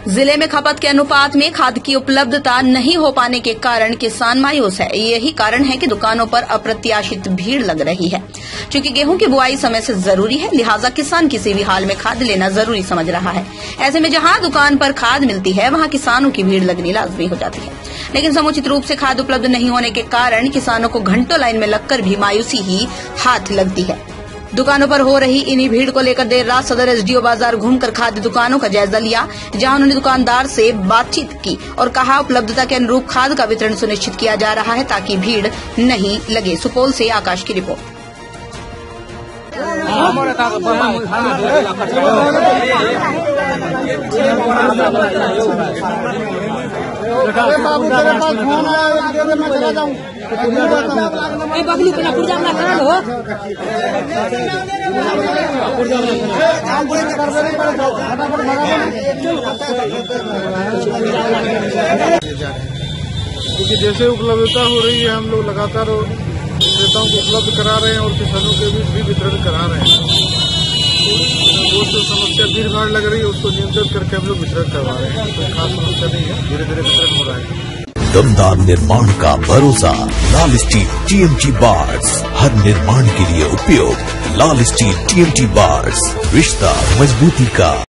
जिले में खपत के अनुपात में खाद की उपलब्धता नहीं हो पाने के कारण किसान मायूस है। यही कारण है कि दुकानों पर अप्रत्याशित भीड़ लग रही है। क्योंकि गेहूं की बुआई समय से जरूरी है, लिहाजा किसान किसी भी हाल में खाद लेना जरूरी समझ रहा है। ऐसे में जहां दुकान पर खाद मिलती है, वहां किसानों की भीड़ लगनी लाजमी हो जाती है। लेकिन समुचित रूप से खाद उपलब्ध नहीं होने के कारण किसानों को घंटों लाइन में लगकर भी मायूसी ही हाथ लगती है। दुकानों पर हो रही इन्हीं भीड़ को लेकर देर रात सदर एसडीओ बाजार घूमकर खाद्य दुकानों का जायजा लिया, जहां उन्होंने दुकानदार से बातचीत की और कहा उपलब्धता के अनुरूप खाद का वितरण सुनिश्चित किया जा रहा है ताकि भीड़ नहीं लगे। सुपौल से आकाश की रिपोर्ट। क्योंकि जैसे उपलब्धता हो रही है, हम लोग लगातार विक्रेताओं को उपलब्ध करा रहे हैं और किसानों के बीच भी वितरण करा रहे हैं। वो जो समस्या भीड़ भाड़ लग रही है उसको नियंत्रित करके हम लोग वितरण करवा रहे हैं। कोई खास समस्या नहीं है, धीरे धीरे वितरण हो रहा है। दमदार निर्माण का भरोसा लाल स्टील टीएमटी बार्स, हर निर्माण के लिए उपयोग। लाल स्टील टीएमटी बार्स, रिश्ता मजबूती का।